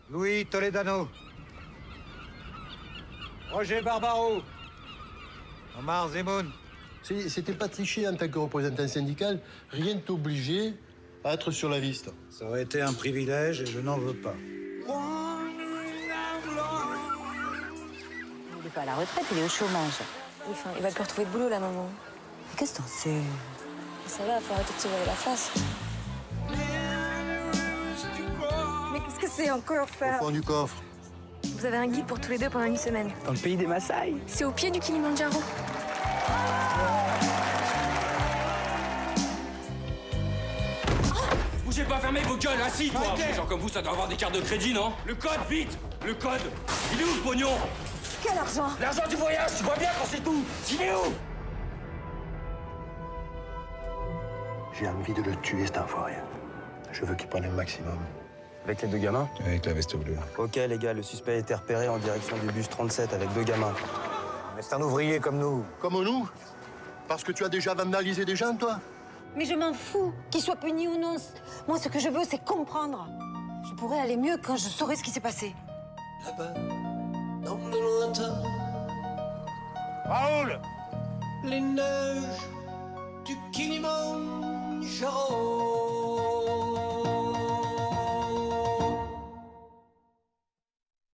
Louis Toledano. Roger Barbaro. Omar Zemoun. C'était pas triché en tant que représentant syndical. Rien ne t'obligeait à être sur la liste. Ça aurait été un privilège et je n'en veux pas. Il n'est pas à la retraite, il est au chômage. Enfin, il va plus retrouver de boulot, là, maman. Mais qu'est-ce que t'en sais? Ça va, faut arrêter de se voiler la face. Mais qu'est-ce que c'est encore, ça? Au fond du coffre. Vous avez un guide pour tous les deux pendant une semaine. Dans le pays des Maasai. C'est au pied du Kilimandjaro. Bougez pas, fermez vos gueules, assis, toi. Les gens comme vous, ça doit avoir des cartes de crédit, non? Le code, vite! Le code! Il est où, le pognon? Quel argent? L'argent du voyage, tu vois bien quand c'est tout! Il est où? J'ai envie de le tuer, cet enfoiré. Je veux qu'il prenne le maximum. Avec les deux gamins? Avec la veste bleue. Ok, les gars, le suspect a été repéré en direction du bus 37 avec 2 gamins. Mais c'est un ouvrier comme nous. Comme nous? Parce que tu as déjà vandalisé des gens, toi? Mais je m'en fous, qu'il soit puni ou non. Moi, ce que je veux, c'est comprendre. Je pourrais aller mieux quand je saurais ce qui s'est passé. Là-bas, dans le lointain, Raoul! les neiges du Kilimandjaro.